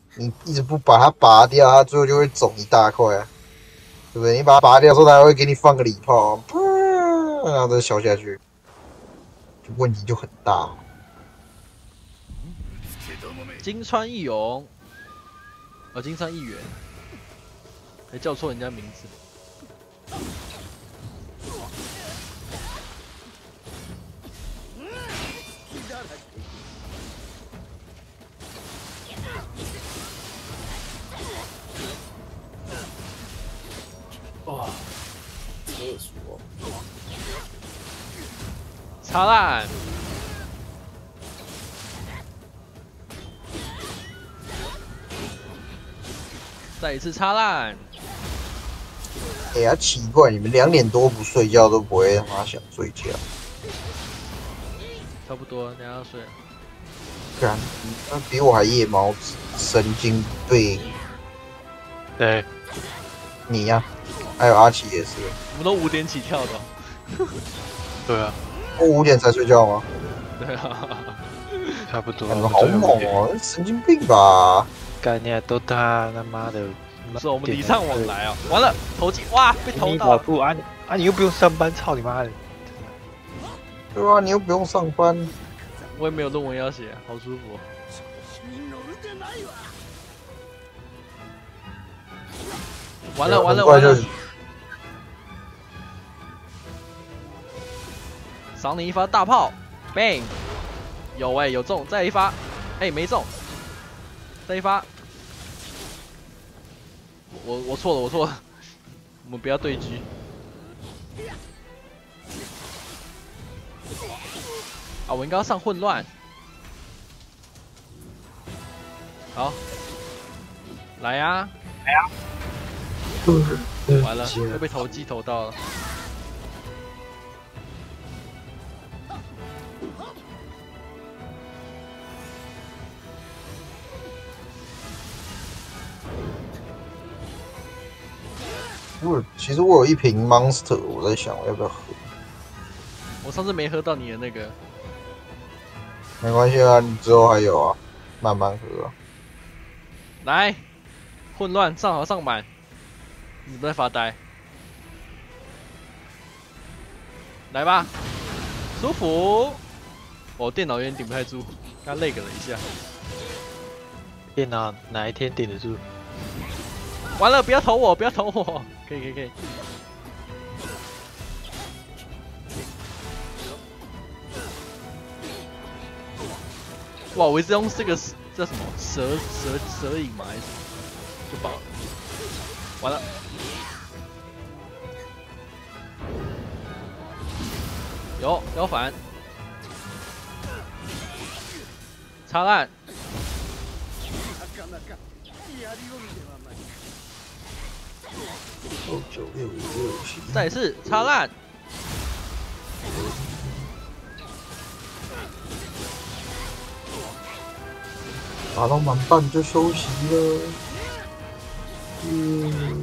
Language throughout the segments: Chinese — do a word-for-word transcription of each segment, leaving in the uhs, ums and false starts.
你一直不把它拔掉，它最后就会肿一大块啊，对不对？你把它拔掉之后，它还会给你放个礼炮，然后再消下去，就问题就很大。 金川义勇，哦，金川义元，还叫错人家名字。 哇，厕所。 擦烂。再一次擦烂。 哎呀，奇怪，你们两点多不睡觉都不会他妈想睡觉？ 差不多，等下要睡了。 干，那比我还夜猫子，神经病！ 对， 你呀、啊，还有阿奇也是。 我们都五点起跳的、哦。 对啊。 我五点才睡觉吗？ 对啊。 差不多。 你们好猛哦，神经病吧？ 概念都他他妈的。 不是我们礼尚往来哦，完了投进，哇，被投到。 老夫啊啊！你又不用上班，操你妈的！ 对啊，你又不用上班。 我也没有论文要写，好舒服、哦。完了完了完了！赏你一发大炮 ，bang！ 有哎、欸，有中，再一发，哎、欸、没中，再一发。我我错了，我错了，我们不要对狙。啊，我应该要上混乱。好，来呀、啊， 来呀、 啊！完了，又被投机投到了。 我其实我有一瓶 Monster， 我在想我要不要喝。 我上次没喝到你的那个。 没关系啊，你之后还有啊，慢慢喝、啊。 来，混乱上好上满，你不在发呆。来吧，舒服。我、哦、电脑有点顶不太住，刚累个了一下。 电脑哪一天顶得住？ 完了，不要投我，不要投我。可以可以可以。哇，我一直用这个叫什么蛇蛇蛇影嘛还是什么，就爆了。完了。有腰反。擦烂。再一次擦烂。 打到满半就休息了。嗯。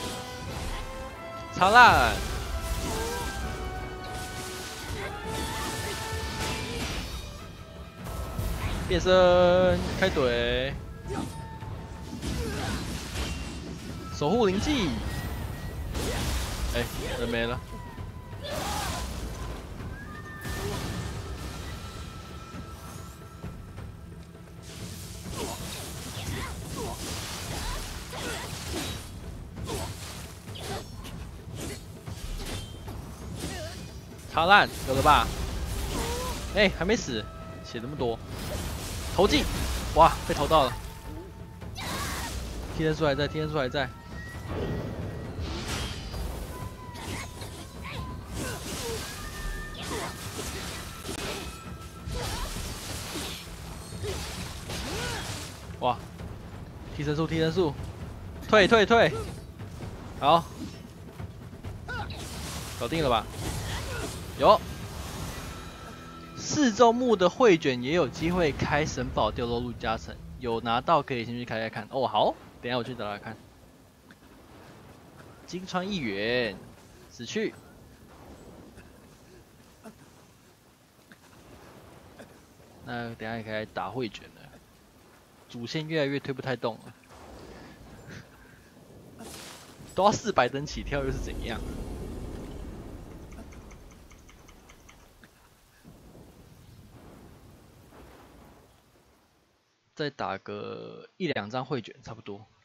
擦烂。变身开怼。守护灵技。哎、欸，人没了。擦烂，有了吧？哎、欸，还没死，血这么多。投技，哇，被投到了。替身术还在，替身术还在。哇，替身术，替身术，退退退，好，搞定了吧？有。四周目的绘卷也有机会开神宝掉落入加成，有拿到可以先去开开看。哦，好，等一下我去找来看。金川一元，死去。那等一下也可以打绘卷了。 主线越来越推不太动了，都要四百等起跳又是怎样？再打个一两张会卷差不多。